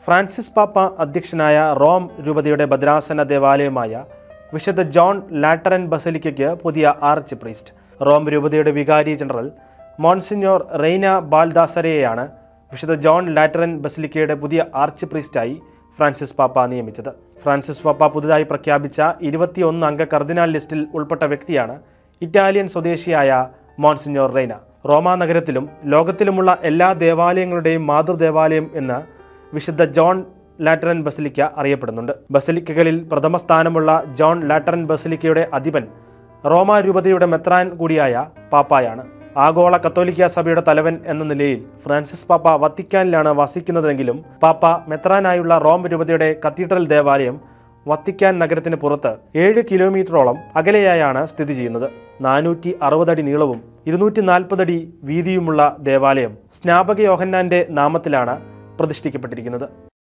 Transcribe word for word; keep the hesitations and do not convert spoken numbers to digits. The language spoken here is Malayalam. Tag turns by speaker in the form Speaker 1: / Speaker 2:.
Speaker 1: ഫ്രാൻസിസ് പാപ്പ അധ്യക്ഷനായ റോം രൂപതയുടെ ഭദ്രാസന ദേവാലയമായ വിശുദ്ധ ജോൺ ലാറ്ററൻ ബസലിക്കയ്ക്ക് പുതിയ ആർച്ച് പ്രീസ്റ്റ്. റോം രൂപതയുടെ വികാരി ജനറൽ മോൺസിഞ്ഞോർ റെയ്ന ബാൽദാസരെയാണ് വിശുദ്ധ ജോൺ ലാറ്ററൻ ബസലിക്കയുടെ പുതിയ ആർച്ച് പ്രീസ്റ്റായി ഫ്രാൻസിസ് പാപ്പ നിയമിച്ചത്. ഫ്രാൻസിസ് പാപ്പ പുതുതായി പ്രഖ്യാപിച്ച ഇരുപത്തിയൊന്ന് അംഗ കർദിനാൾ ലിസ്റ്റിൽ ഉൾപ്പെട്ട വ്യക്തിയാണ് ഇറ്റാലിയൻ സ്വദേശിയായ മോൺസിഞ്ഞോർ റെയ്ന. റോമാ നഗരത്തിലും ലോകത്തിലുമുള്ള എല്ലാ ദേവാലയങ്ങളുടെയും മാതൃദേവാലയം എന്ന് വിശുദ്ധ ജോൺ ലാറ്ററൻ ബസലിക്ക അറിയപ്പെടുന്നുണ്ട്. ബസലിക്കകളിൽ പ്രഥമ സ്ഥാനമുള്ള ജോൺ ലാറ്ററൻ ബസലിക്കയുടെ അധിപൻ റോമാ രൂപതയുടെ മെത്രാൻ കൂടിയായ പാപ്പായാണ്. ആഗോള കത്തോലിക്ക സഭയുടെ തലവൻ എന്ന നിലയിൽ ഫ്രാൻസിസ് പാപ്പ വത്തിക്കാനിലാണ് വസിക്കുന്നതെങ്കിലും പാപ്പ മെത്രാനായുള്ള റോം രൂപതയുടെ കത്തീഡ്രൽ ദേവാലയം വത്തിക്കാൻ നഗരത്തിന് പുറത്ത് ഏഴ് കിലോമീറ്ററോളം അകലെയായാണ് സ്ഥിതി ചെയ്യുന്നത്. നാനൂറ്റി അറുപതടി നീളവും ഇരുന്നൂറ്റി നാൽപ്പതടി വീതിയുമുള്ള ദേവാലയം സ്നാപക യോഹന്നാന്റെ നാമത്തിലാണ് പ്രതിഷ്ഠിക്കപ്പെട്ടിരിക്കുന്നത്.